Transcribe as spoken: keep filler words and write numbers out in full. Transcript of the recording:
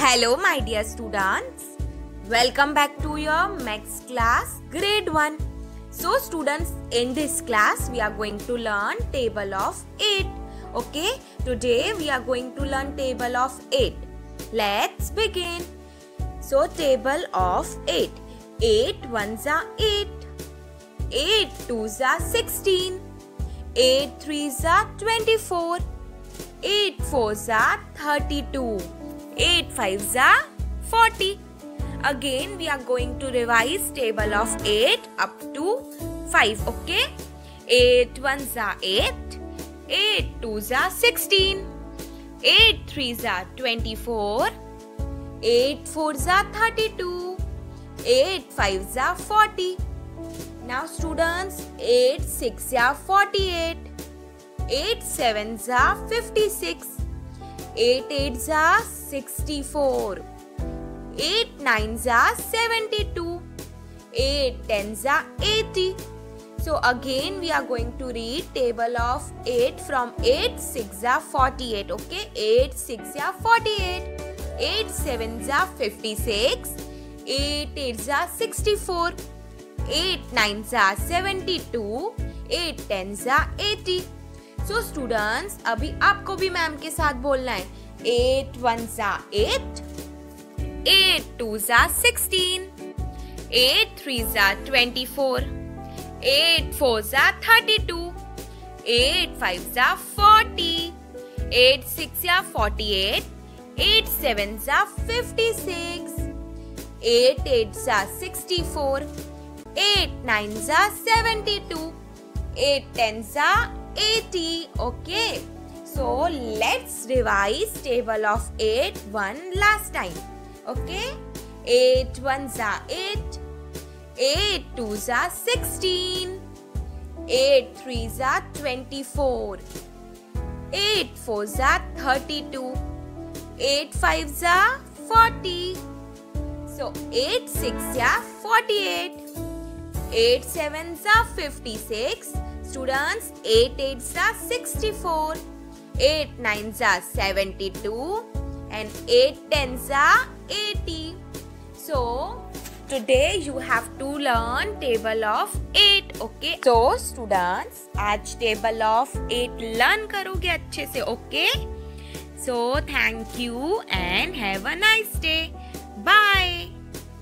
Hello my dear students, welcome back to your maths class grade one. So students, in this class we are going to learn table of eight. Okay, today we are going to learn table of eight. Let's begin. So table of eight. eight ones are eight. eight twos are sixteen. eight threes are twenty-four. eight fours are thirty-two. eight fives are forty. Again we are going to revise table of eight up to five. Okay, eight ones are eight. eight twos are sixteen. eight threes are twenty-four. eight fours are thirty-two. eight fives are forty. Now students, eight sixes are forty-eight. eight sevens are fifty-six. eight eights are sixty-four. eight nines are seventy-two. eight tens are eighty. So again we are going to read table of eight from eight sixes are forty-eight. Okay, eight sixes are forty-eight. eight sevens are fifty-six. eight eights are sixty-four. eight nines are seventy-two. eight tens are eighty. So students, अभी आपको भी ma'am के साथ बोलना है. eight ones are eight. eight twos are sixteen. eight threes are twenty-four. eight fours are thirty-two. eight fives are forty. eight sixes are forty-eight. eight sevens are fifty-six. eight eights are sixty-four. eight nines are seventy-two. eight tens are eighty. Okay, so let's revise table of eight one last time. Okay, eight ones are eight. eight twos are sixteen. eight threes are twenty-four. eight fours are thirty-two. eight fives are forty. So eight sixes are forty-eight. eight sevens are fifty-six. Students, eight eights are sixty-four. eight nines are seventy-two. And eight tens are eighty. So today you have to learn table of eight. Okay, so students, आज table of eight learn करोगे अच्छे से. Okay, so thank you and have a nice day. Bye.